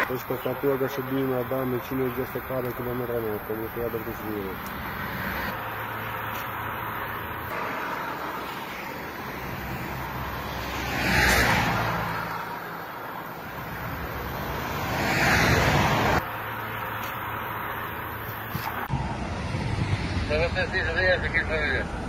Esta estatua da Sciabina danno cine già staccare che non era nota, mi fa da così. Dove stai? Perché